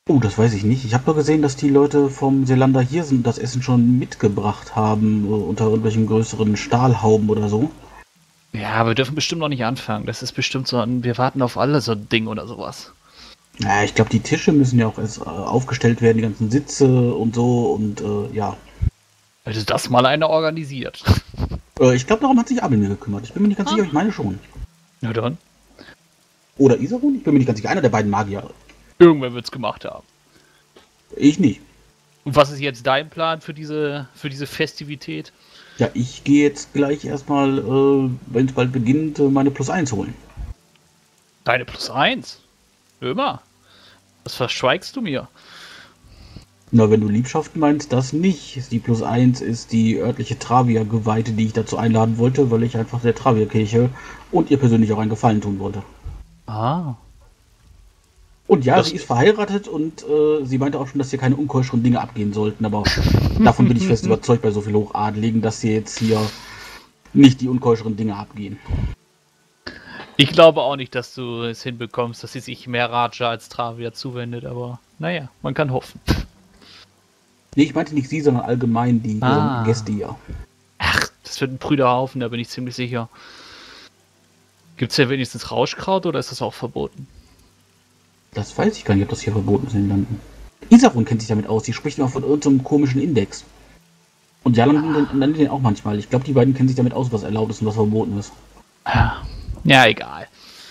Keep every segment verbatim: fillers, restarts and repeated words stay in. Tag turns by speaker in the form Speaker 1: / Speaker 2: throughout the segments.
Speaker 1: Oh, das weiß ich nicht. Ich habe nur gesehen, dass die Leute vom Seelander hier sind und das Essen schon mitgebracht haben, äh, unter irgendwelchen größeren Stahlhauben oder so.
Speaker 2: Ja, wir dürfen bestimmt noch nicht anfangen. Das ist bestimmt so ein Wir warten auf alle so ein Ding oder sowas.
Speaker 1: Ja, ich glaube, die Tische müssen ja auch erst äh, aufgestellt werden, die ganzen Sitze und so und äh, ja.
Speaker 2: Hätte das mal einer organisiert.
Speaker 1: Äh, ich glaube, darum hat sich Abel mir gekümmert. Ich bin mir nicht ganz
Speaker 2: Ah.
Speaker 1: sicher, ich meine schon.
Speaker 2: Na dann.
Speaker 1: Oder Isarun? Ich bin mir nicht ganz sicher. Einer der beiden Magier.
Speaker 2: Irgendwer wird's gemacht haben.
Speaker 1: Ich nicht.
Speaker 2: Und was ist jetzt dein Plan für diese, für diese Festivität?
Speaker 1: Ja, ich gehe jetzt gleich erstmal, äh, wenn es bald beginnt, äh, meine Plus eins holen.
Speaker 2: Deine Plus eins? Immer. Was verschweigst du mir?
Speaker 1: Na, wenn du Liebschaften meinst, das nicht. Die Plus eins ist die örtliche Travia-Geweihte, die ich dazu einladen wollte, weil ich einfach der Travia-Kirche und ihr persönlich auch einen Gefallen tun wollte.
Speaker 2: Ah.
Speaker 1: Und ja,
Speaker 2: Das-
Speaker 1: sie ist verheiratet und äh, sie meinte auch schon, dass hier keine unkeuscheren Dinge abgehen sollten, aber davon bin ich fest überzeugt bei so viel Hochadeligen, dass hier jetzt hier nicht die unkeuscheren Dinge abgehen.
Speaker 2: Ich glaube auch nicht, dass du es hinbekommst, dass sie sich mehr Raja als Travia zuwendet, aber naja, man kann hoffen.
Speaker 1: Nee, ich meinte nicht sie, sondern allgemein die
Speaker 2: Ah.
Speaker 1: äh, Gäste hier.
Speaker 2: Ach, das wird ein Brüderhaufen, da bin ich ziemlich sicher. Gibt's ja wenigstens Rauschkraut oder ist das auch verboten?
Speaker 1: Das weiß ich gar nicht, ob das hier verboten ist in den Landen. Isarun kennt sich damit aus, die spricht immer von irgendeinem komischen Index. Und Jalan nennt den auch manchmal. Ich glaube, die beiden kennen sich damit aus, was erlaubt ist und was verboten ist.
Speaker 2: Ja, egal.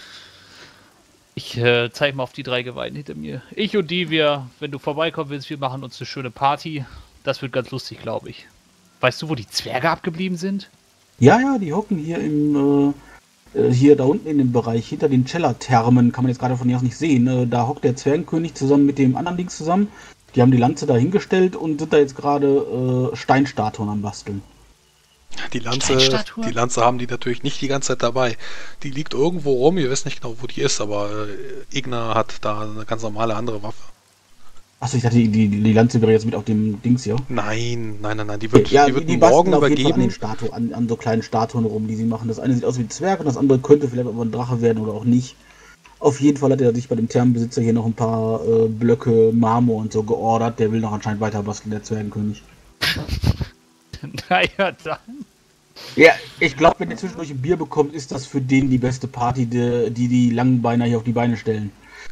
Speaker 2: Ich äh, zeige mal auf die drei Geweihten hinter mir. Ich und die, wir, wenn du vorbeikommen willst, wir machen uns eine schöne Party. Das wird ganz lustig, glaube ich. Weißt du, wo die Zwerge abgeblieben sind?
Speaker 1: Ja, ja, die hocken hier im, äh, äh, hier da unten in dem Bereich, hinter den Celler-Thermen, kann man jetzt gerade von hier aus nicht sehen. Äh, da hockt der Zwergenkönig zusammen mit dem anderen Dings zusammen. Die haben die Lanze da hingestellt und sind da jetzt gerade äh, Steinstatuen am Basteln.
Speaker 3: Die Lanze,
Speaker 2: Steinstatue?
Speaker 3: die Lanze haben die natürlich nicht die ganze Zeit dabei. Die liegt irgendwo rum, ihr wisst nicht genau, wo die ist, aber äh, Igna hat da eine ganz normale andere Waffe.
Speaker 1: Achso, ich dachte, die, die, die Lanze wäre jetzt mit auf dem Dings hier.
Speaker 3: Nein, nein, nein, nein, die wird,
Speaker 1: Ja,
Speaker 3: die wird
Speaker 1: die
Speaker 3: morgen
Speaker 1: basteln auf jeden Fall an, den
Speaker 3: übergeben.
Speaker 1: Statuen, an, an so kleinen Statuen rum, die sie machen. Das eine sieht aus wie ein Zwerg und das andere könnte vielleicht aber ein Drache werden oder auch nicht. Auf jeden Fall hat er sich bei dem Thermenbesitzer hier noch ein paar äh, Blöcke Marmor und so geordert. Der will noch anscheinend weiter basteln, der Zwergenkönig.
Speaker 2: Naja, dann.
Speaker 1: Ja, ich glaube, wenn ihr zwischendurch ein Bier bekommt, ist das für den die beste Party, die die, die langen Beiner hier auf die Beine stellen.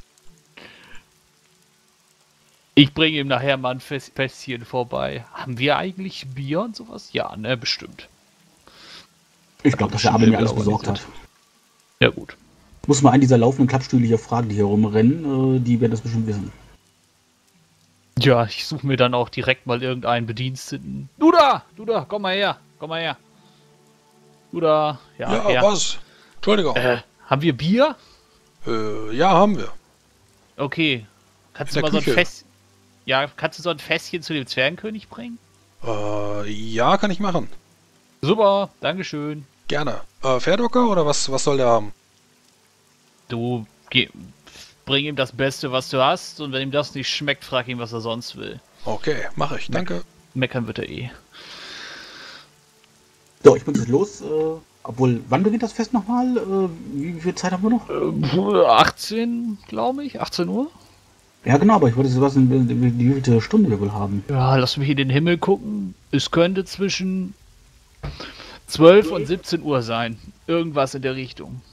Speaker 2: Ich bringe ihm nachher mal ein Fäs- Fässchen vorbei. Haben wir eigentlich Bier und sowas? Ja, ne, bestimmt.
Speaker 1: Ich glaube, dass der Abel mir alles besorgt hat.
Speaker 2: Ja, gut.
Speaker 1: Muss mal einen dieser laufenden Klappstühle hier fragen, die hier rumrennen. Äh, die werden das bestimmt wissen.
Speaker 2: Ja, ich suche mir dann auch direkt mal irgendeinen Bediensteten. Du da! Du da! Komm mal her! Komm mal her! Du da! Ja,
Speaker 3: Ja,
Speaker 2: her.
Speaker 3: was? Entschuldigung.
Speaker 2: Äh, haben wir Bier?
Speaker 3: Äh, ja, haben wir.
Speaker 2: Okay. Kannst
Speaker 3: In
Speaker 2: du mal
Speaker 3: der
Speaker 2: so ein
Speaker 3: Küche.
Speaker 2: Fässchen... Ja, kannst du so ein Fässchen zu dem Zwergenkönig bringen?
Speaker 3: Äh, ja, kann ich machen.
Speaker 2: Super, Dankeschön.
Speaker 3: Gerne. Äh, Pferdocker oder was, was soll der haben?
Speaker 2: Du, geh, bring ihm das Beste, was du hast, und wenn ihm das nicht schmeckt, frag ihn, was er sonst will.
Speaker 3: Okay, mache ich. Danke.
Speaker 2: Meckern wird er eh.
Speaker 1: So, ich bin jetzt los. Äh, obwohl, wann beginnt das Fest nochmal? Äh, wie, wie viel Zeit haben wir noch?
Speaker 2: Äh, achtzehn, glaube ich. achtzehn Uhr?
Speaker 1: Ja, genau, aber ich wollte jetzt wissen, wie, wie, wie viele Stunde wir wohl haben.
Speaker 2: Ja, lass mich in den Himmel gucken. Es könnte zwischen zwölf und siebzehn Uhr sein. Irgendwas in der Richtung.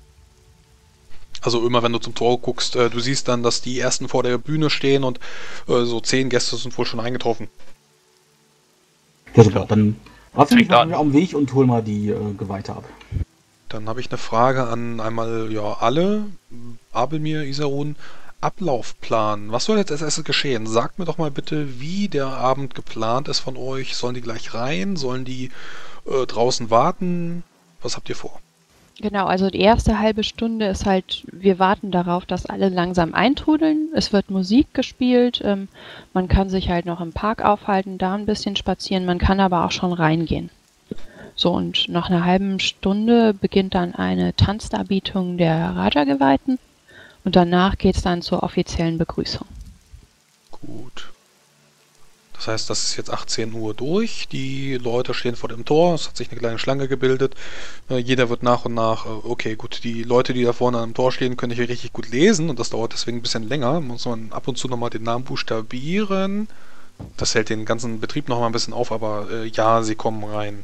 Speaker 3: Also immer wenn du zum Tor guckst, äh, du siehst dann, dass die ersten vor der Bühne stehen und äh, so zehn Gäste sind wohl schon eingetroffen.
Speaker 1: Ja, super, dann warte mich
Speaker 2: Fängt an.
Speaker 1: mal auf dem Weg und hol mal die äh, Geweihte ab.
Speaker 3: Dann habe ich eine Frage an einmal ja alle, Abelmir, Isarun. Ablaufplan. Was soll jetzt als erstes geschehen? Sagt mir doch mal bitte, wie der Abend geplant ist von euch. Sollen die gleich rein? Sollen die äh, draußen warten? Was habt ihr vor?
Speaker 4: Genau, also die erste halbe Stunde ist halt, wir warten darauf, dass alle langsam eintrudeln. Es wird Musik gespielt, ähm, man kann sich halt noch im Park aufhalten, da ein bisschen spazieren, man kann aber auch schon reingehen. So, und nach einer halben Stunde beginnt dann eine Tanzdarbietung der Raja-Geweihten und danach geht es dann zur offiziellen Begrüßung.
Speaker 3: Gut. Das heißt, das ist jetzt achtzehn Uhr durch, die Leute stehen vor dem Tor, es hat sich eine kleine Schlange gebildet, äh, jeder wird nach und nach, äh, okay gut, die Leute, die da vorne am Tor stehen, können hier richtig gut lesen und das dauert deswegen ein bisschen länger, muss man ab und zu nochmal den Namen buchstabieren, das hält den ganzen Betrieb nochmal ein bisschen auf, aber äh, ja, sie kommen rein.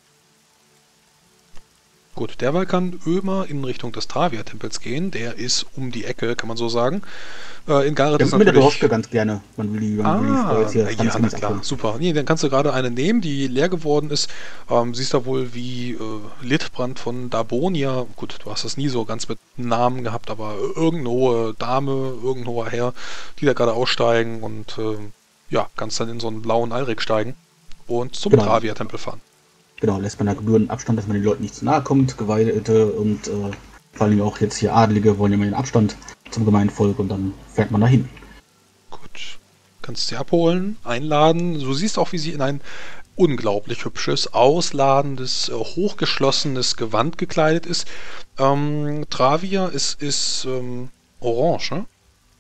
Speaker 3: Gut, derweil kann Ömer in Richtung des Travia-Tempels gehen. Der ist um die Ecke, kann man so sagen. Äh, in Gareth ist
Speaker 1: mit der
Speaker 3: natürlich...
Speaker 1: Dorfke ganz gerne. Man will die, man will die Frau
Speaker 3: Ah,
Speaker 1: jetzt hier
Speaker 3: ja,
Speaker 1: ganz
Speaker 3: na
Speaker 1: anders
Speaker 3: klar,
Speaker 1: abholen.
Speaker 3: super. Nee, dann kannst du gerade eine nehmen, die leer geworden ist. Ähm, siehst da wohl wie äh, Littbrand von Dabonia. Gut, du hast das nie so ganz mit Namen gehabt, aber irgendeine hohe Dame, irgendein hoher Herr, die da gerade aussteigen und äh, ja, kannst dann in so einen blauen Alrik steigen und zum
Speaker 1: Genau.
Speaker 3: Travia-Tempel fahren.
Speaker 1: Genau, lässt man da gebührenden Abstand, dass man den Leuten nicht zu nahe kommt. Geweihte und äh, vor allem auch jetzt hier Adlige wollen ja immer den Abstand zum Gemeinvolk und dann fährt man dahin.
Speaker 3: Gut. Kannst sie abholen, einladen. Du siehst auch, wie sie in ein unglaublich hübsches, ausladendes, äh, hochgeschlossenes Gewand gekleidet ist. Ähm, Travia ist, ist ähm, orange, ne?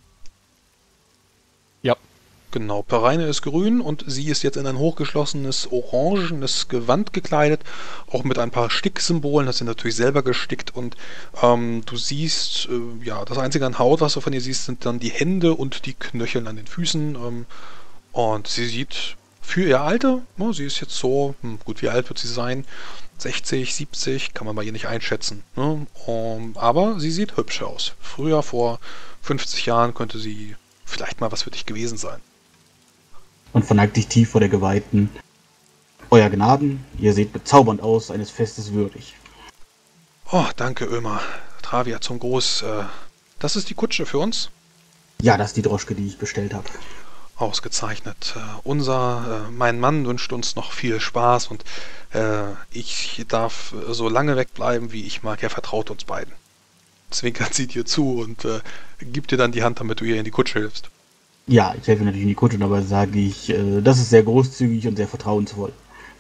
Speaker 2: Ja.
Speaker 3: Genau, Pereine ist grün und sie ist jetzt in ein hochgeschlossenes, orangenes Gewand gekleidet, auch mit ein paar Sticksymbolen, das sind natürlich selber gestickt und ähm, du siehst, äh, ja, das einzige an Haut, was du von ihr siehst, sind dann die Hände und die Knöchel an den Füßen ähm, und sie sieht für ihr Alter, ne, sie ist jetzt so, hm, gut, wie alt wird sie sein? sechzig, siebzig, kann man bei ihr nicht einschätzen, ne? um, aber sie sieht hübsch aus. Früher, vor fünfzig Jahren, könnte sie vielleicht mal was für dich gewesen sein.
Speaker 1: Und verneigt sich tief vor der Geweihten. Euer Gnaden, ihr seht bezaubernd aus, eines Festes würdig.
Speaker 3: Oh, danke, Ömer. Travia zum Gruß. Äh, das ist die Kutsche für uns?
Speaker 1: Ja, das ist die Droschke, die ich bestellt habe.
Speaker 3: Ausgezeichnet. Äh, unser, äh, mein Mann wünscht uns noch viel Spaß und äh, ich darf äh, so lange wegbleiben, wie ich mag. Er vertraut uns beiden. Zwinkert sie dir zu und äh, gibt dir dann die Hand, damit du ihr in die Kutsche hilfst.
Speaker 1: Ja, ich helfe natürlich in die Kutsche, dabei sage ich, äh, das ist sehr großzügig und sehr vertrauensvoll.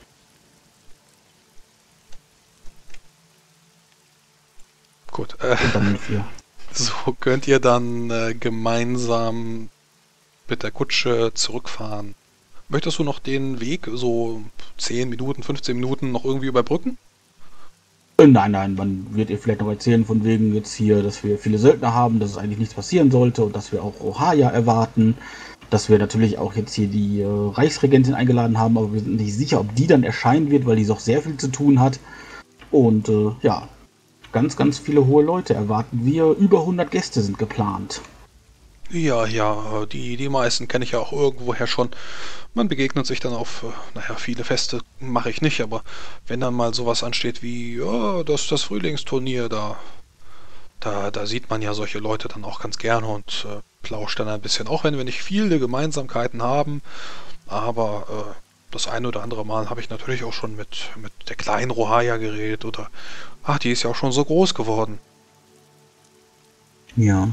Speaker 3: Gut. Äh,
Speaker 1: Und dann mit ihr.
Speaker 3: so könnt ihr dann äh, gemeinsam mit der Kutsche zurückfahren. Möchtest du noch den Weg, so zehn Minuten, fünfzehn Minuten, noch irgendwie überbrücken?
Speaker 1: Äh, Nein, nein, man wird ihr vielleicht noch erzählen, von wegen jetzt hier, dass wir viele Söldner haben, dass es eigentlich nichts passieren sollte und dass wir auch Ohaya erwarten, dass wir natürlich auch jetzt hier die äh, Reichsregentin eingeladen haben, aber wir sind nicht sicher, ob die dann erscheinen wird, weil die doch sehr viel zu tun hat. Und äh, ja, ganz, ganz viele hohe Leute erwarten wir. Über hundert Gäste sind geplant.
Speaker 3: Ja, ja, die, die meisten kenne ich ja auch irgendwoher schon. Man begegnet sich dann auf, äh, naja, viele Feste mache ich nicht, aber wenn dann mal sowas ansteht wie, ja, das, das Frühlingsturnier, da, da, da sieht man ja solche Leute dann auch ganz gerne und äh, plauscht dann ein bisschen, auch wenn wir nicht viele Gemeinsamkeiten haben, aber äh, das eine oder andere Mal habe ich natürlich auch schon mit, mit der kleinen Rohaya geredet oder, ach, die ist ja auch schon so groß geworden.
Speaker 1: Ja.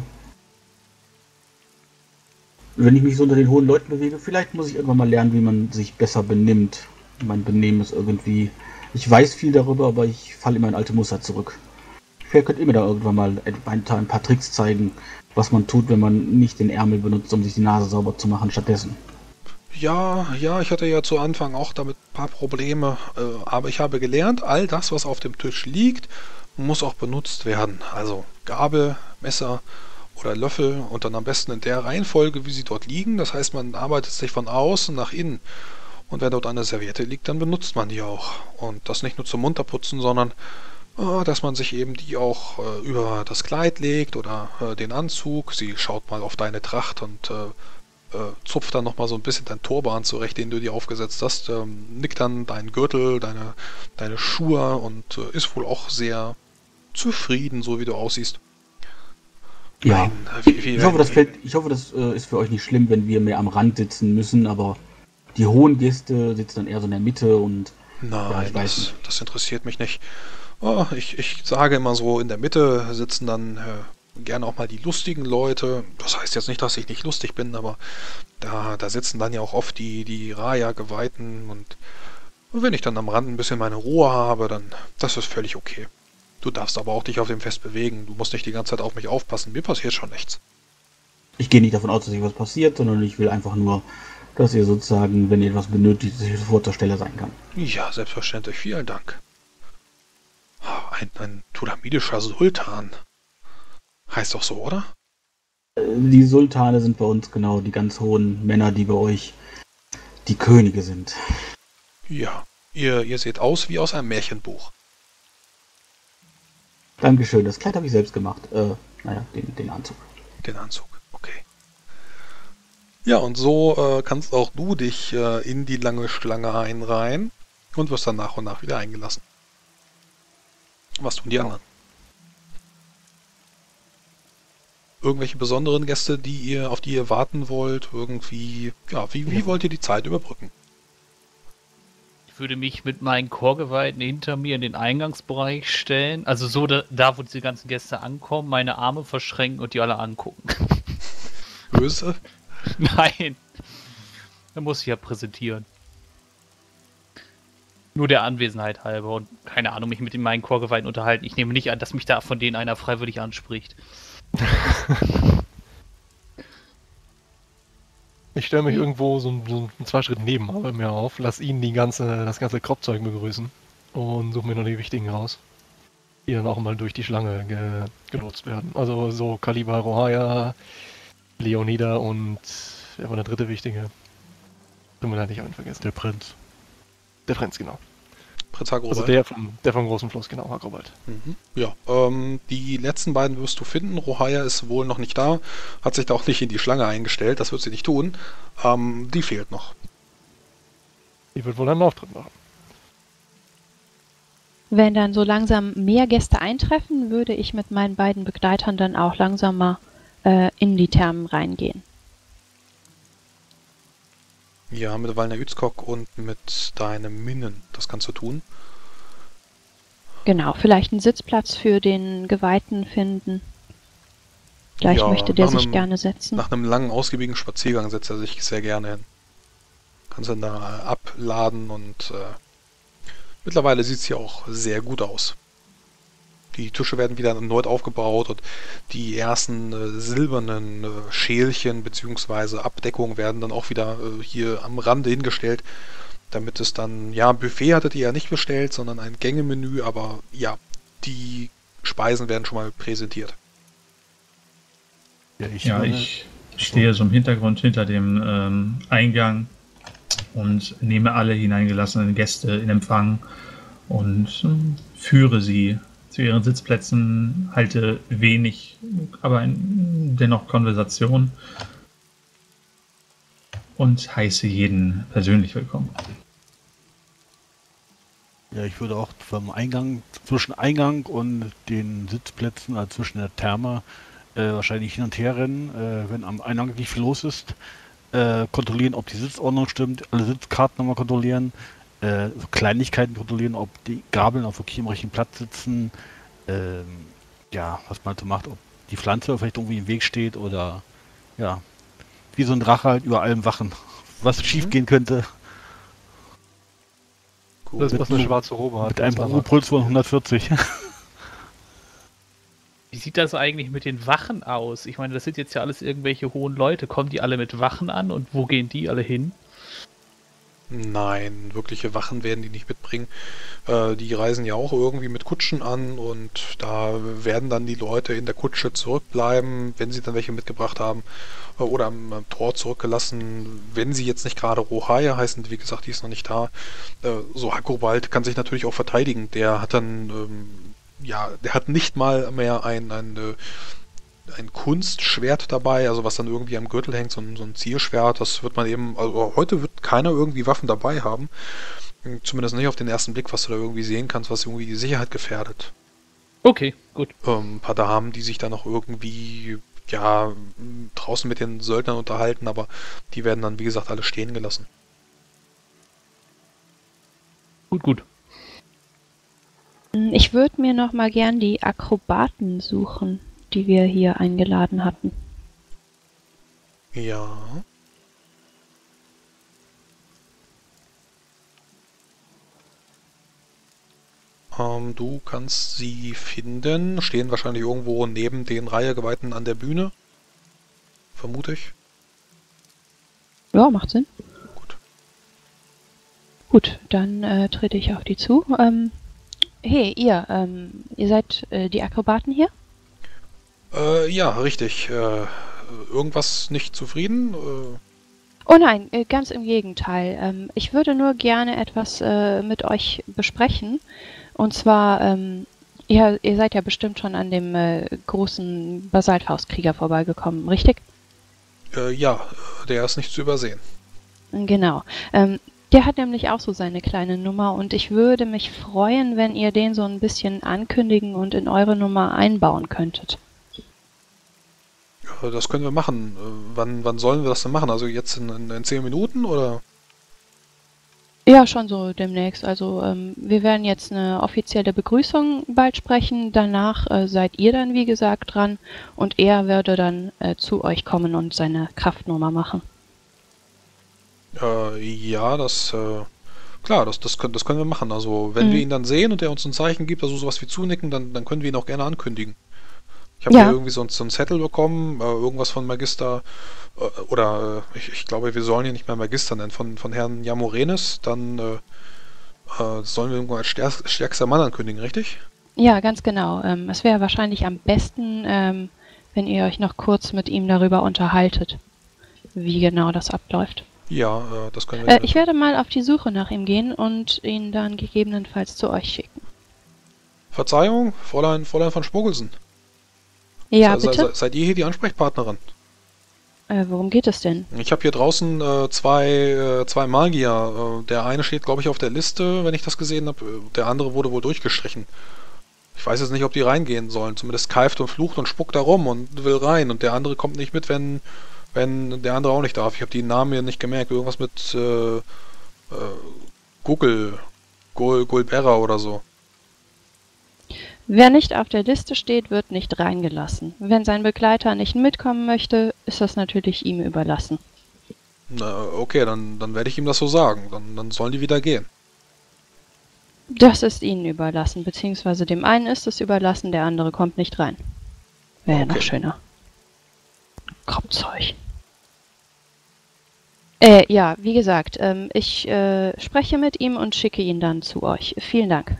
Speaker 1: Wenn ich mich so unter den hohen Leuten bewege, vielleicht muss ich irgendwann mal lernen, wie man sich besser benimmt. Mein Benehmen ist irgendwie... Ich weiß viel darüber, aber ich falle immer in alte Muster zurück. Vielleicht könnt ihr mir da irgendwann mal ein, ein paar Tricks zeigen, was man tut, wenn man nicht den Ärmel benutzt, um sich die Nase sauber zu machen stattdessen.
Speaker 3: Ja, ja, ich hatte ja zu Anfang auch damit ein paar Probleme, äh, aber ich habe gelernt, all das, was auf dem Tisch liegt, muss auch benutzt werden. Also Gabel, Messer oder Löffel und dann am besten in der Reihenfolge, wie sie dort liegen. Das heißt, man arbeitet sich von außen nach innen. Und wenn dort eine Serviette liegt, dann benutzt man die auch. Und das nicht nur zum Munterputzen, sondern äh, dass man sich eben die auch äh, über das Kleid legt oder äh, den Anzug. Sie schaut mal auf deine Tracht und äh, äh, zupft dann nochmal so ein bisschen dein Turban zurecht, den du dir aufgesetzt hast. Ähm, nickt dann deinen Gürtel, deine, deine Schuhe und äh, ist wohl auch sehr zufrieden, so wie du aussiehst.
Speaker 1: Ja,
Speaker 3: Nein, wie, wie,
Speaker 1: ich hoffe, das fällt, ich hoffe, das äh, ist für euch nicht schlimm, wenn wir mehr am Rand sitzen müssen, aber die hohen Gäste sitzen dann eher so in der Mitte und
Speaker 3: Nein,
Speaker 1: ja, ich weiß
Speaker 3: das,
Speaker 1: nicht.
Speaker 3: das interessiert mich nicht. Oh, ich, ich sage immer so, in der Mitte sitzen dann äh, gerne auch mal die lustigen Leute. Das heißt jetzt nicht, dass ich nicht lustig bin, aber da, da sitzen dann ja auch oft die, die Raya-Geweihten und wenn ich dann am Rand ein bisschen meine Ruhe habe, dann das ist völlig okay. Du darfst aber auch dich auf dem Fest bewegen. Du musst nicht die ganze Zeit auf mich aufpassen. Mir passiert schon nichts.
Speaker 1: Ich gehe nicht davon aus, dass sich was passiert, sondern ich will einfach nur dass ihr sozusagen, wenn ihr etwas benötigt, sofort zur Stelle sein kann.
Speaker 3: Ja, selbstverständlich. Vielen Dank. Ein, ein tulamidischer Sultan. Heißt doch so, oder?
Speaker 1: Die Sultane sind bei uns genau die ganz hohen Männer, die bei euch die Könige sind.
Speaker 3: Ja, ihr, ihr seht aus wie aus einem Märchenbuch.
Speaker 1: Dankeschön, das Kleid habe ich selbst gemacht. Äh, naja, den, den Anzug.
Speaker 3: Den Anzug, okay. Ja, und so äh, kannst auch du dich äh, in die lange Schlange einreihen und wirst dann nach und nach wieder eingelassen. Was tun die anderen? Irgendwelche besonderen Gäste, die ihr, auf die ihr warten wollt? Irgendwie, ja, wie, wie wollt ihr die Zeit überbrücken?
Speaker 2: Ich würde mich mit meinen Chorgeweihten hinter mir in den Eingangsbereich stellen. Also so da, da, wo diese ganzen Gäste ankommen, meine Arme verschränken und die alle angucken.
Speaker 3: Böse?
Speaker 2: Nein. Da muss ich ja präsentieren. Nur der Anwesenheit halber und keine Ahnung, mich mit meinen Chorgeweihten unterhalten. Ich nehme nicht an, dass mich da von denen einer freiwillig anspricht.
Speaker 5: Ich stelle mich irgendwo so, so zwei Schritt neben mir auf, lass ihn die ganze, das ganze Kropfzeug begrüßen und suche mir noch die wichtigen raus, die dann auch mal durch die Schlange ge genutzt werden. Also so Kaliber Rohaya, Leonida und wer war der dritte wichtige? Tut mir leid, ich habe ihn vergessen.
Speaker 6: Der Prinz.
Speaker 5: Der Prinz, genau.
Speaker 3: Prinz Hagrobald.
Speaker 5: Also der vom, der vom großen Fluss, genau, Hagrobald.
Speaker 3: Mhm. Ja, ähm, die letzten beiden wirst du finden. Rohaya ist wohl noch nicht da, hat sich da auch nicht in die Schlange eingestellt, das wird sie nicht tun. Ähm, die fehlt noch.
Speaker 5: Die wird wohl einen Auftritt machen.
Speaker 4: Wenn dann so langsam mehr Gäste eintreffen, würde ich mit meinen beiden Begleitern dann auch langsam mal äh, in die Thermen reingehen.
Speaker 3: Ja, mit Walner Ützkok und mit deinem Minnen, das kannst du tun.
Speaker 4: Genau, vielleicht einen Sitzplatz für den Geweihten finden. Vielleicht
Speaker 3: Ja,
Speaker 4: möchte der
Speaker 3: nach
Speaker 4: sich
Speaker 3: einem-
Speaker 4: gerne setzen.
Speaker 3: Nach einem langen, ausgiebigen Spaziergang setzt er sich sehr gerne hin. Kannst dann da abladen und äh, mittlerweile sieht es hier auch sehr gut aus. Die Tische werden wieder erneut aufgebaut und die ersten äh, silbernen äh, Schälchen bzw. Abdeckungen werden dann auch wieder äh, hier am Rande hingestellt, damit es dann, ja, ein Buffet hattet ihr ja nicht bestellt, sondern ein Gängemenü, aber ja, die Speisen werden schon mal präsentiert.
Speaker 6: Ja, ich,
Speaker 7: Ja,
Speaker 6: würde-
Speaker 7: ich stehe so im Hintergrund hinter dem ähm, Eingang und nehme alle hineingelassenen Gäste in Empfang und ähm, führe sie zu ihren Sitzplätzen, halte wenig, aber ein, dennoch Konversation und heiße jeden persönlich willkommen.
Speaker 6: Ja, ich würde auch vom Eingang, zwischen Eingang und den Sitzplätzen, also zwischen der Therme, äh, wahrscheinlich hin und her rennen, äh, wenn am Eingang nicht viel los ist, äh, kontrollieren, ob die Sitzordnung stimmt, alle Sitzkarten nochmal kontrollieren, äh, so Kleinigkeiten kontrollieren, ob die Gabeln auf wirklich im richtigen Platz sitzen, ähm, ja, was man so macht, ob die Pflanze vielleicht irgendwie im Weg steht oder, ja, wie so ein Drache halt über allem wachen, was schief gehen könnte.
Speaker 5: Das,
Speaker 3: Gut.
Speaker 5: was eine schwarze Robe hat.
Speaker 6: Mit einem
Speaker 5: das war
Speaker 6: Ruhepuls von hundertvierzig.
Speaker 2: Wie sieht das eigentlich mit den Wachen aus? Ich meine, das sind jetzt ja alles irgendwelche hohen Leute. Kommen die alle mit Wachen an und wo gehen die alle hin?
Speaker 3: Nein, wirkliche Wachen werden die nicht mitbringen. Äh, die reisen ja auch irgendwie mit Kutschen an und da werden dann die Leute in der Kutsche zurückbleiben, wenn sie dann welche mitgebracht haben, äh, oder am, am Tor zurückgelassen, wenn sie jetzt nicht gerade Rohaya heißen, wie gesagt, die ist noch nicht da. Äh, so Hagrobald kann sich natürlich auch verteidigen. Der hat dann, ähm, ja, der hat nicht mal mehr ein, ein äh, ein Kunstschwert dabei, also was dann irgendwie am Gürtel hängt, so ein, so ein Zierschwert, das wird man eben, also heute wird keiner irgendwie Waffen dabei haben, zumindest nicht auf den ersten Blick, was du da irgendwie sehen kannst, was irgendwie die Sicherheit gefährdet.
Speaker 2: Okay, gut.
Speaker 3: Ähm, ein paar Damen, die sich dann noch irgendwie, ja, draußen mit den Söldnern unterhalten, aber die werden dann, wie gesagt, alle stehen gelassen.
Speaker 2: Gut, gut.
Speaker 4: Ich würde mir noch mal gern die Akrobaten suchen, die wir hier eingeladen hatten.
Speaker 3: Ja. Ähm, du kannst sie finden, stehen wahrscheinlich irgendwo neben den Reihegeweihten an der Bühne. Vermute ich.
Speaker 4: Ja, macht Sinn.
Speaker 3: Gut.
Speaker 4: Gut, dann äh, trete ich auf die zu. Ähm, hey, ihr, ähm, ihr seid äh, die Akrobaten hier?
Speaker 3: Äh, ja, richtig. Äh, irgendwas nicht zufrieden? Äh,
Speaker 4: Oh nein, äh, ganz im Gegenteil. Ähm, ich würde nur gerne etwas äh, mit euch besprechen. Und zwar, ähm, ihr, ihr seid ja bestimmt schon an dem äh, großen Basaltfaustkrieger vorbeigekommen, richtig?
Speaker 3: äh, ja, der ist nicht zu übersehen.
Speaker 4: Genau. Ähm, der hat nämlich auch so seine kleine Nummer und ich würde mich freuen, wenn ihr den so ein bisschen ankündigen und in eure Nummer einbauen könntet.
Speaker 3: Äh, Das können wir machen. Äh, Wann, wann sollen wir das denn machen? Also jetzt in, in, in zehn Minuten oder?
Speaker 4: Ja, schon so demnächst. Also ähm, wir werden jetzt eine offizielle Begrüßung bald sprechen. Danach äh, seid ihr dann, wie gesagt, dran und er würde dann äh, zu euch kommen und seine Kraftnummer machen.
Speaker 3: Äh, ja, das, äh, klar, das, das, können, das können wir machen. Also wenn
Speaker 4: Mhm.
Speaker 3: wir ihn dann sehen und er uns ein Zeichen gibt, also sowas wie zunicken, dann, dann können wir ihn auch gerne ankündigen. Ich habe
Speaker 4: Ja.
Speaker 3: hier irgendwie so, ein- so einen Zettel bekommen, äh, irgendwas von Magister, äh, oder äh, ich, ich glaube, wir sollen ihn nicht mehr Magister nennen, von, von Herrn Jamorenes, dann äh, äh, sollen wir irgendwo als stärk, stärkster Mann ankündigen, richtig?
Speaker 4: Ja, ganz genau. Ähm, es wäre wahrscheinlich am besten, ähm, wenn ihr euch noch kurz mit ihm darüber unterhaltet, wie genau das abläuft.
Speaker 3: Ja, äh, das können wir
Speaker 4: Äh,
Speaker 3: gerne
Speaker 4: ich werde mal auf die Suche nach ihm gehen und ihn dann gegebenenfalls zu euch schicken.
Speaker 3: Verzeihung, Fräulein, Fräulein von Schmuggelsen.
Speaker 4: Ja,
Speaker 3: Se- se-
Speaker 4: bitte?
Speaker 3: se- Seid ihr hier die Ansprechpartnerin?
Speaker 4: Äh, worum geht es denn?
Speaker 3: Ich habe hier draußen äh, zwei, äh, zwei Magier. Äh, der eine steht, glaube ich, auf der Liste, wenn ich das gesehen habe. Der andere wurde wohl durchgestrichen. Ich weiß jetzt nicht, ob die reingehen sollen. Zumindest keift und flucht und spuckt da rum und will rein. Und der andere kommt nicht mit, wenn, wenn der andere auch nicht darf. Ich habe die Namen hier nicht gemerkt. Irgendwas mit äh, äh, Google, Gul, Gulberra oder so.
Speaker 4: Wer nicht auf der Liste steht, wird nicht reingelassen. Wenn sein Begleiter nicht mitkommen möchte, ist das natürlich ihm überlassen.
Speaker 3: Na, okay, dann, dann werde ich ihm das so sagen. Dann, dann sollen die wieder gehen.
Speaker 4: Das ist ihnen überlassen, beziehungsweise dem einen ist es überlassen, der andere kommt nicht rein. Wäre ja noch
Speaker 3: Okay.
Speaker 4: schöner. Kropfzeug. Äh, ja, wie gesagt, ähm, ich äh, spreche mit ihm und schicke ihn dann zu euch. Vielen Dank.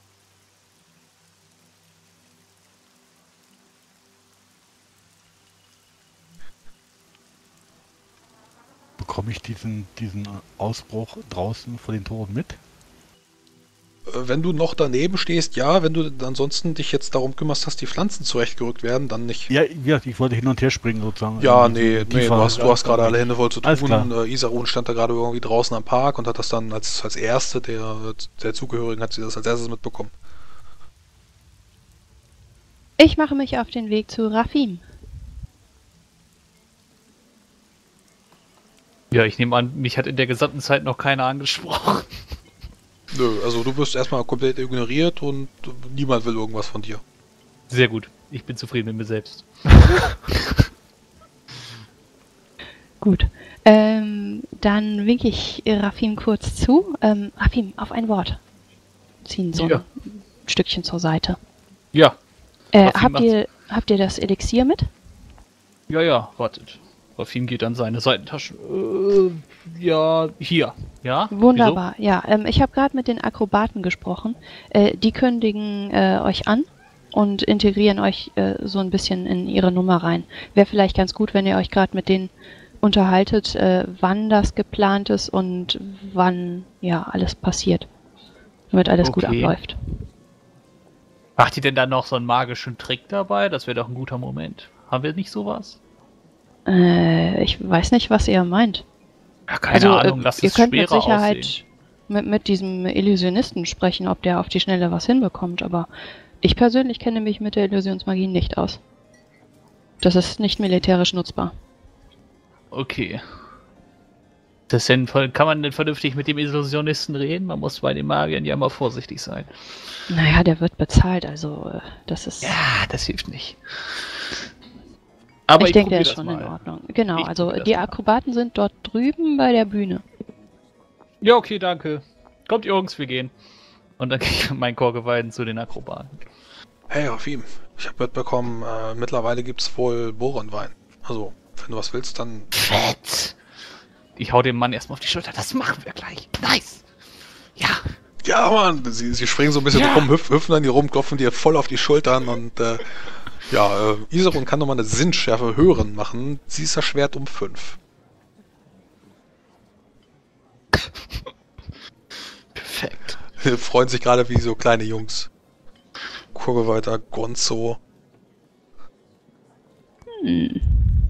Speaker 6: Bekomme ich diesen, diesen Ausbruch draußen vor den Toren mit?
Speaker 3: Äh, Wenn du noch daneben stehst, ja. Wenn du ansonsten dich jetzt darum kümmerst, dass die Pflanzen zurechtgerückt werden, dann nicht.
Speaker 6: Ja, wie gesagt, ich wollte hin und her springen sozusagen.
Speaker 3: Ja,
Speaker 6: In
Speaker 3: nee,
Speaker 6: diesen
Speaker 3: nee, du
Speaker 6: tiefer-
Speaker 3: hast, du hast gerade alle Hände voll zu
Speaker 6: Alles
Speaker 3: tun.
Speaker 6: klar.
Speaker 3: Äh, Isarun stand da gerade irgendwie draußen am Park und hat das dann als, als erste der, der Zugehörigen, hat sie das als erstes mitbekommen.
Speaker 4: Ich mache mich auf den Weg zu Rafim.
Speaker 2: Ja, ich nehme an, mich hat in der gesamten Zeit noch keiner angesprochen.
Speaker 3: Nö, also du wirst erstmal komplett ignoriert und niemand will irgendwas von dir.
Speaker 2: Sehr gut. Ich bin zufrieden mit mir selbst.
Speaker 4: Gut. Ähm, dann winke ich Rafim kurz zu. Ähm, Rafim, auf ein Wort. Ziehen so
Speaker 2: Ja.
Speaker 4: ein Stückchen zur Seite.
Speaker 2: Ja,
Speaker 4: Äh,
Speaker 2: Rafim
Speaker 4: habt
Speaker 2: macht's.
Speaker 4: ihr, habt ihr das Elixier mit?
Speaker 2: ja, ja, wartet. Rafim geht an seine Seitentasche. Äh, ja, hier. Ja?
Speaker 4: Wunderbar, ja. Ähm, ich habe gerade mit den Akrobaten gesprochen. Äh, die kündigen äh, euch an und integrieren euch äh, so ein bisschen in ihre Nummer rein. Wäre vielleicht ganz gut, wenn ihr euch gerade mit denen unterhaltet, äh, wann das geplant ist und wann ja alles passiert. Damit alles gut
Speaker 2: Okay.
Speaker 4: abläuft.
Speaker 2: Macht ihr denn da noch so einen magischen Trick dabei? Das wäre doch ein guter Moment. Haben wir nicht sowas?
Speaker 4: Äh, ich weiß nicht, was ihr meint.
Speaker 2: Ja, keine Ahnung,
Speaker 4: äh,
Speaker 2: lasst
Speaker 4: ihr
Speaker 2: es
Speaker 4: könnt mit
Speaker 2: schwerer
Speaker 4: Sicherheit
Speaker 2: aussehen.
Speaker 4: mit, mit diesem Illusionisten sprechen, ob der auf die Schnelle was hinbekommt, aber ich persönlich kenne mich mit der Illusionsmagie nicht aus. Das ist nicht militärisch nutzbar.
Speaker 2: Okay. Das denn, kann man denn vernünftig mit dem Illusionisten reden? Man muss bei den Magiern ja immer vorsichtig sein.
Speaker 4: Naja, der wird bezahlt, also äh, das ist...
Speaker 2: Ja, das hilft nicht. Aber
Speaker 4: ich
Speaker 2: ich,
Speaker 4: denke, der
Speaker 2: probier
Speaker 4: ist
Speaker 2: das
Speaker 4: schon
Speaker 2: mal.
Speaker 4: in Ordnung. Genau,
Speaker 2: Ich
Speaker 4: also
Speaker 2: probier das
Speaker 4: die
Speaker 2: mal.
Speaker 4: Akrobaten sind dort drüben bei der Bühne.
Speaker 2: Ja, okay, danke. Kommt Jungs, wir gehen. Und dann gehe ich mit meinen Chorgeweiden zu den Akrobaten.
Speaker 3: Hey Rafim, ich habe mitbekommen, äh, mittlerweile gibt's wohl Boronwein. Also, wenn du was willst, dann...
Speaker 2: Fett! Ich hau dem Mann erstmal auf die Schulter. Das machen wir gleich. Nice. Ja.
Speaker 3: Ja, Mann. Sie, sie springen so ein bisschen
Speaker 2: Ja.
Speaker 3: rum, hüpf, hüpfen an dir rum, klopfen dir voll auf die Schultern und äh, ja, äh, Iserun kann nochmal eine Sinnschärfe hören machen. Sie ist das Schwert um fünf.
Speaker 2: Perfekt.
Speaker 3: Freuen sich gerade wie so kleine Jungs. Gucke weiter, Gonzo.
Speaker 4: Hm.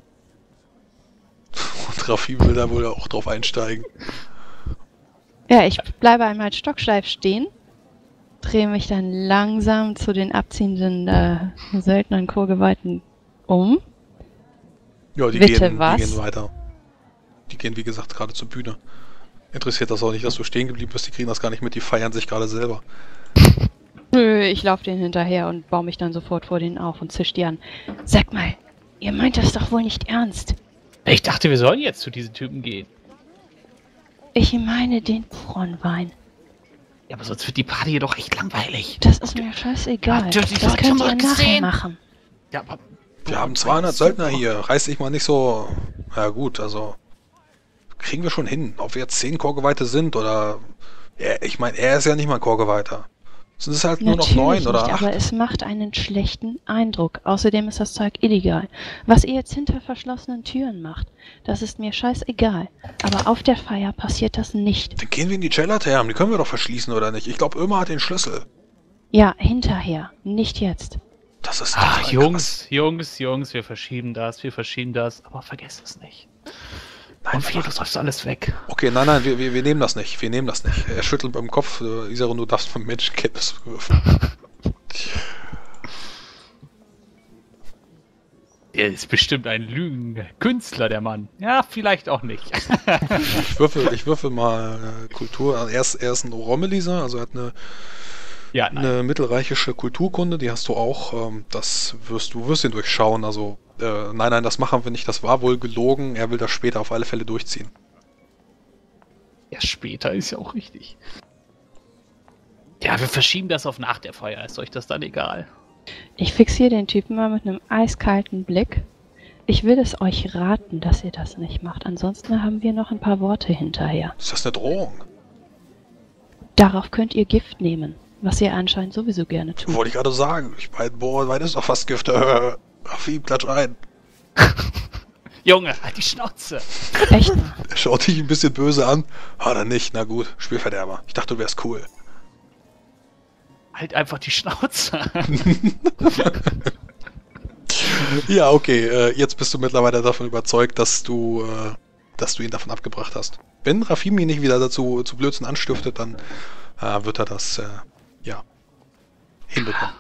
Speaker 3: Und Raffi will da wohl auch drauf einsteigen.
Speaker 4: Ja, ich bleibe einmal stocksteif stehen, drehe mich dann langsam zu den abziehenden äh, Söldnern Chorgeweihten um.
Speaker 3: Ja, die,
Speaker 4: Bitte,
Speaker 3: gehen,
Speaker 4: was?
Speaker 3: die gehen weiter. Die gehen, wie gesagt, gerade zur Bühne. Interessiert das auch nicht, dass du stehen geblieben bist. Die kriegen das gar nicht mit, die feiern sich gerade selber.
Speaker 4: Nö, ich laufe denen hinterher und baue mich dann sofort vor denen auf und zisch die an. Sag mal, ihr meint das doch wohl nicht ernst.
Speaker 2: Ich dachte, wir sollen jetzt zu diesen Typen gehen.
Speaker 4: Ich meine den Bronwein.
Speaker 2: Ja, aber sonst wird die Party jedoch echt langweilig.
Speaker 4: Das ist mir scheißegal.
Speaker 2: Habt ihr die
Speaker 4: Das
Speaker 2: Leute
Speaker 4: könnt ihr
Speaker 2: mal
Speaker 4: nachher
Speaker 2: gesehen?
Speaker 4: machen.
Speaker 2: Ja, aber...
Speaker 3: Wir haben zweihundert Söldner hier. Reiß dich mal nicht so... Ja gut, also... Kriegen wir schon hin. Ob wir jetzt zehn Chorgeweihte sind oder... Ja, ich meine, er ist ja nicht mal ein Chorgeweihter. Sind es halt nur noch
Speaker 4: Natürlich
Speaker 3: neun oder
Speaker 4: nicht,
Speaker 3: acht?
Speaker 4: aber es macht einen schlechten Eindruck. Außerdem ist das Zeug illegal. Was ihr jetzt hinter verschlossenen Türen macht, das ist mir scheißegal. Aber auf der Feier passiert das nicht.
Speaker 3: Dann gehen wir in die Cellar-Therm. Die können wir doch verschließen, oder nicht? Ich glaube, Irma hat den Schlüssel.
Speaker 4: Ja, hinterher, nicht jetzt.
Speaker 3: Das ist
Speaker 2: Ah,
Speaker 3: total
Speaker 2: Jungs, Jungs, Jungs, wir verschieben das, wir verschieben das, aber vergesst es nicht.
Speaker 3: Nein,
Speaker 2: Und viel,
Speaker 3: mach-
Speaker 2: du sollst alles weg.
Speaker 3: Okay, nein, nein, wir, wir, wir nehmen das nicht. Wir nehmen das nicht. Er schüttelt beim Kopf. Äh, Iserun, du darfst vom Menschenkenntnis würfeln.
Speaker 2: Er ist bestimmt ein Lügenkünstler, der Mann. Ja, vielleicht auch nicht.
Speaker 3: Ich würfel, ich würfel mal äh, Kultur. Also er, ist, er ist ein Romeliser, also er hat eine,
Speaker 2: Ja, nein.
Speaker 3: eine mittelreichische Kulturkunde, die hast du auch. Ähm, das wirst du wirst ihn durchschauen. Also, äh, nein, nein, das machen wir nicht. Das war wohl gelogen. Er will das später auf alle Fälle durchziehen.
Speaker 2: Ja, später ist ja auch richtig. Ja, wir verschieben das auf nach der Feier. Ist euch das dann egal?
Speaker 4: Ich fixiere den Typen mal mit einem eiskalten Blick. Ich will es euch raten, dass ihr das nicht macht. Ansonsten haben wir noch ein paar Worte hinterher.
Speaker 3: Ist das eine Drohung?
Speaker 4: Darauf könnt ihr Gift nehmen, was ihr anscheinend sowieso gerne tut.
Speaker 3: Wollte ich gerade sagen. Ich meine, boah, Wein ist doch fast Gift. Äh, Raffi, klatsch rein.
Speaker 2: Junge, halt die Schnauze.
Speaker 4: Echt mal.
Speaker 3: Er schaut dich ein bisschen böse an. Hat er nicht. Na gut, Spielverderber. Ich dachte, du wärst cool.
Speaker 2: Halt einfach die Schnauze.
Speaker 3: Ja, okay. Äh, jetzt bist du mittlerweile davon überzeugt, dass du, äh, dass du ihn davon abgebracht hast. Wenn Rafim ihn nicht wieder dazu zu Blödsinn anstiftet, dann äh, wird er das, äh, ja, hinbekommen.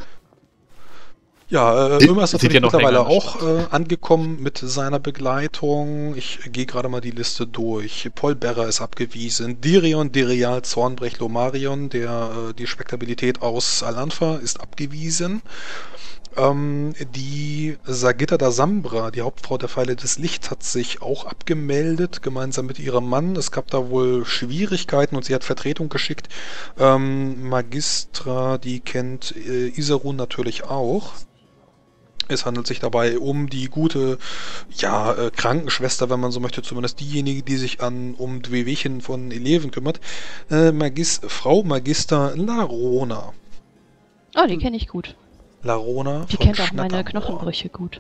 Speaker 3: Ja, äh,
Speaker 2: Sie-
Speaker 3: Ömer ist
Speaker 2: sind
Speaker 3: natürlich
Speaker 2: ja noch
Speaker 3: mittlerweile
Speaker 2: länger in der
Speaker 3: auch äh, angekommen mit seiner Begleitung. Ich gehe gerade mal die Liste durch. Paul Berra ist abgewiesen. Dirion, Dirial, Zornbrech, Lomarion, der äh, die Spektabilität aus Al-Anfa, ist abgewiesen. Ähm, die Sagitta da Sambra, die Hauptfrau der Pfeile des Lichts, hat sich auch abgemeldet, gemeinsam mit ihrem Mann. Es gab da wohl Schwierigkeiten und sie hat Vertretung geschickt. Ähm, Magistra, die kennt äh, Iserun natürlich auch. Es handelt sich dabei um die gute, ja, äh, Krankenschwester, wenn man so möchte, zumindest diejenige, die sich an um die Wehwehchen von Eleven kümmert. Äh, Magis Frau Magister Larona.
Speaker 4: Oh, die kenne ich gut.
Speaker 3: Larona
Speaker 4: Die
Speaker 3: von
Speaker 4: kennt auch meine
Speaker 3: Schnattermoor.
Speaker 4: Knochenbrüche gut.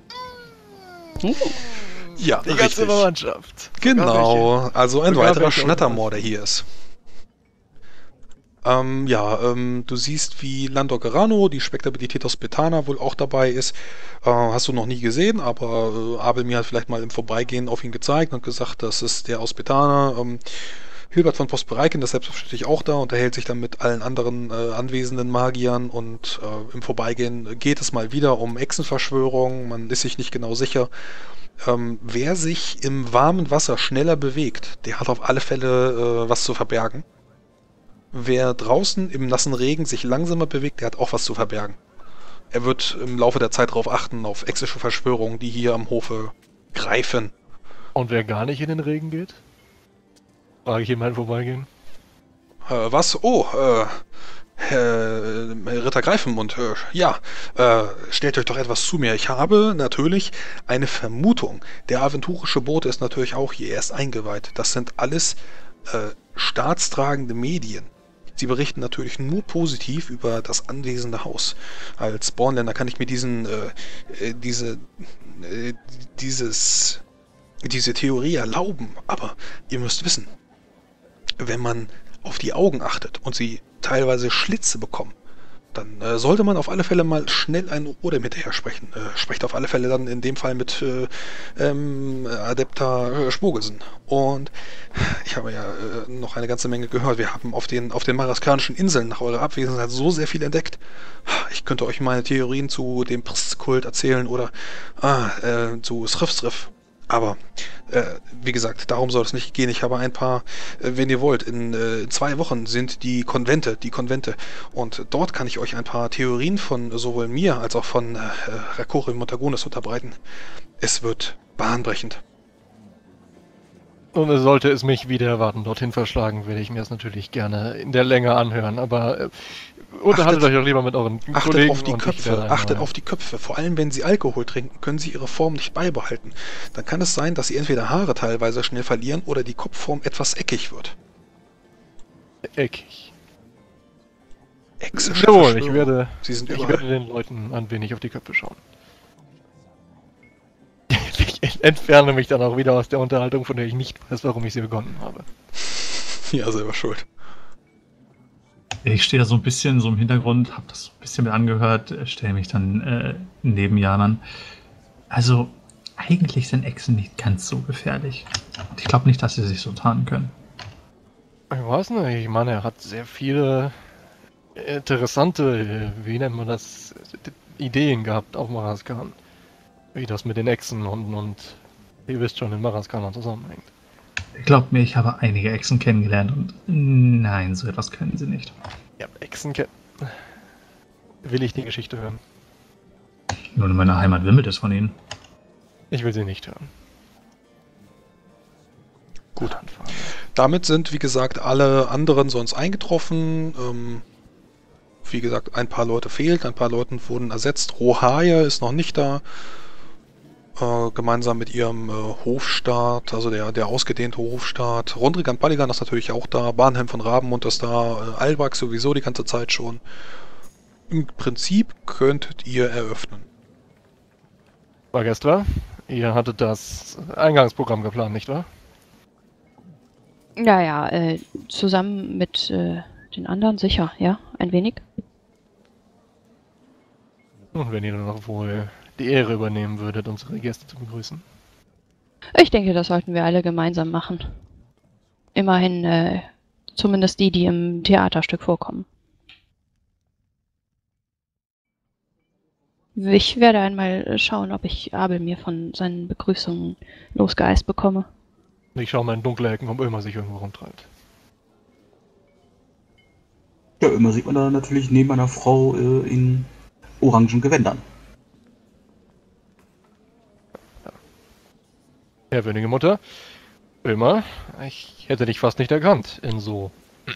Speaker 3: Ja,
Speaker 5: Die ganze
Speaker 3: richtig.
Speaker 5: Verwandtschaft.
Speaker 3: Genau, also ein
Speaker 5: Sogar
Speaker 3: weiterer
Speaker 5: welche
Speaker 3: Schnattermoor, der hier ist. Ähm, ja, ähm, du siehst, wie Landor Gerano, die Spektabilität aus Betana, wohl auch dabei ist. Äh, hast du noch nie gesehen, aber äh, Abel mir hat vielleicht mal im Vorbeigehen auf ihn gezeigt und gesagt, das ist der aus Betana. Ähm, Hilbert von Postbereiken, das ist selbstverständlich auch da, unterhält sich dann mit allen anderen äh, anwesenden Magiern und äh, im Vorbeigehen geht es mal wieder um Echsenverschwörung. Man ist sich nicht genau sicher. Ähm, wer sich im warmen Wasser schneller bewegt, der hat auf alle Fälle äh, was zu verbergen. Wer draußen im nassen Regen sich langsamer bewegt, der hat auch was zu verbergen. Er wird im Laufe der Zeit darauf achten, auf exische Verschwörungen, die hier am Hofe greifen.
Speaker 5: Und wer gar nicht in den Regen geht? Frage ich jemanden vorbeigehen.
Speaker 3: Äh, was? Oh, äh, Herr Ritter Greifenmund, äh, ja, äh, stellt euch doch etwas zu mir. Ich habe natürlich eine Vermutung. Der aventurische Bote ist natürlich auch hier erst eingeweiht. Das sind alles äh, staatstragende Medien. Sie berichten natürlich nur positiv über das anwesende Haus. Als Bornländer kann ich mir diesen, äh, diese, äh, dieses, diese Theorie erlauben. Aber ihr müsst wissen, wenn man auf die Augen achtet und sie teilweise Schlitze bekommen, dann äh, sollte man auf alle Fälle mal schnell ein Odem hinterher sprechen. Äh, sprecht auf alle Fälle dann in dem Fall mit äh, ähm, Adepta äh, Spogelsen. Und ich habe ja äh, noch eine ganze Menge gehört. Wir haben auf den, auf den maraskanischen Inseln nach eurer Abwesenheit so sehr viel entdeckt. Ich könnte euch meine Theorien zu dem Pristkult erzählen oder ah, äh, zu Srif-Srif. Aber, äh, wie gesagt, darum soll es nicht gehen. Ich habe ein paar, äh, wenn ihr wollt, in äh, zwei Wochen sind die Konvente, die Konvente. Und dort kann ich euch ein paar Theorien von sowohl mir als auch von äh, Rakori Montagunis unterbreiten. Es wird bahnbrechend.
Speaker 5: Und sollte es mich wieder erwarten, dorthin verschlagen, werde ich mir das natürlich gerne in der Länge anhören. Aber äh, unterhaltet
Speaker 3: Achtet-
Speaker 5: euch doch lieber mit euren
Speaker 3: Achtet
Speaker 5: Kollegen.
Speaker 3: auf die
Speaker 5: und ich
Speaker 3: Köpfe,
Speaker 5: werde
Speaker 3: achtet
Speaker 5: einmal-
Speaker 3: auf die Köpfe. Vor allem, wenn sie Alkohol trinken, können sie ihre Form nicht beibehalten. Dann kann es sein, dass sie entweder Haare teilweise schnell verlieren oder die Kopfform etwas eckig wird.
Speaker 5: Eckig.
Speaker 3: Exische
Speaker 5: Jawohl, ich
Speaker 3: Verschwörung.
Speaker 5: werde,
Speaker 3: Sie sind
Speaker 5: ich
Speaker 3: überall.
Speaker 5: werde den Leuten ein wenig auf die Köpfe schauen. Ich entferne mich dann auch wieder aus der Unterhaltung, von der ich nicht weiß, warum ich sie begonnen habe.
Speaker 3: Ja, selber schuld.
Speaker 7: Ich stehe da so ein bisschen so im Hintergrund, habe das so ein bisschen mit angehört, stelle mich dann äh, neben Janan. Also, eigentlich sind Echsen nicht ganz so gefährlich. Und ich glaube nicht, dass sie sich so tarnen können.
Speaker 5: Ich weiß nicht, ich meine, er hat sehr viele interessante, wie nennt man das, Ideen gehabt auf Maraskan. Wie das mit den Echsen und, und ihr wisst schon, in Maraskan zusammenhängt.
Speaker 7: Glaubt mir, ich habe einige Echsen kennengelernt und nein, so etwas können sie nicht.
Speaker 5: Ja, Echsen ke- will ich die Geschichte hören.
Speaker 7: Nur in meiner Heimat wimmelt es von ihnen.
Speaker 5: Ich will sie nicht hören.
Speaker 3: Gut.
Speaker 5: Anfangen.
Speaker 3: Damit sind, wie gesagt, alle anderen sonst eingetroffen. Ähm, wie gesagt, ein paar Leute fehlen, ein paar Leute wurden ersetzt. Rohaya ist noch nicht da. Äh, gemeinsam mit ihrem äh, Hofstaat, also der, der ausgedehnte Hofstaat. Rondrigan Paligan ist natürlich auch da. Barnhelm von Rabenmund ist da. Äh, Albak sowieso die ganze Zeit schon. Im Prinzip könntet ihr eröffnen.
Speaker 5: Magestra, ihr hattet das Eingangsprogramm geplant, nicht wahr?
Speaker 4: Ja, ja, äh, zusammen mit äh, den anderen sicher, ja, ein wenig.
Speaker 5: Und wenn ihr dann noch wohl die Ehre übernehmen würdet, unsere Gäste zu begrüßen.
Speaker 4: Ich denke, das sollten wir alle gemeinsam machen. Immerhin, äh, zumindest die, die im Theaterstück vorkommen. Ich werde einmal schauen, ob ich Abel mir von seinen Begrüßungen losgeeist bekomme.
Speaker 5: Ich schaue mal in dunkle Ecken, ob Ömer sich irgendwo rumtreibt.
Speaker 1: Ja, immer sieht man da natürlich neben einer Frau äh, in orangen Gewändern.
Speaker 5: Ehrwürdige Mutter, Ömer, ich hätte dich fast nicht erkannt in so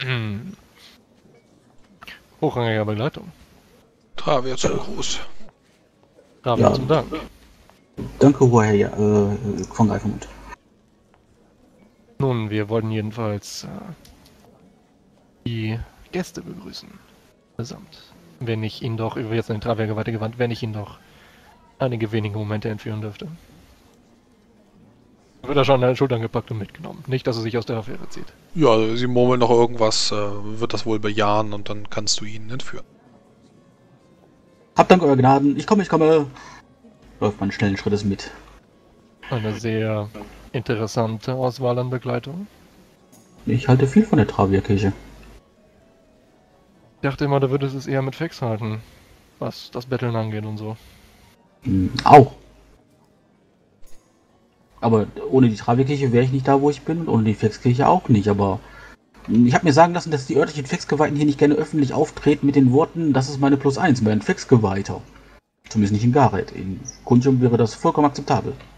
Speaker 5: hochrangiger Begleitung.
Speaker 3: Travia zum Gruß.
Speaker 5: Raben
Speaker 1: Ja.
Speaker 5: zum Dank.
Speaker 1: Danke, Hoher ja, äh, von Greifenmund.
Speaker 5: Nun, wir wollen jedenfalls äh, die Gäste begrüßen. Allesamt. Wenn ich ihn doch, über jetzt an den Travia weitergewandt, wenn ich ihn doch einige wenige Momente entführen dürfte. Wird er schon an den Schultern gepackt und mitgenommen. Nicht, dass er sich aus der Affäre zieht.
Speaker 3: Ja, sie murmeln noch irgendwas, äh, wird das wohl bejahen und dann kannst du ihn entführen.
Speaker 1: Habt Dank, Euer Gnaden. Ich komme, ich komme. Läuft man schnellen Schrittes mit.
Speaker 5: Eine sehr interessante Auswahl an Begleitung.
Speaker 1: Ich halte viel von der Travierkirche.
Speaker 5: Ich dachte immer, du würdest es eher mit Fex halten, was das Betteln angeht und so.
Speaker 1: Hm, auch. Aber ohne die Travierkirche wäre ich nicht da, wo ich bin, und ohne die Flexkirche auch nicht. Aber ich habe mir sagen lassen, dass die örtlichen Flexgeweihten hier nicht gerne öffentlich auftreten mit den Worten, das ist meine Plus eins, mein Flexgeweihter. Zumindest nicht in Gareth. In Kunjum wäre das vollkommen akzeptabel.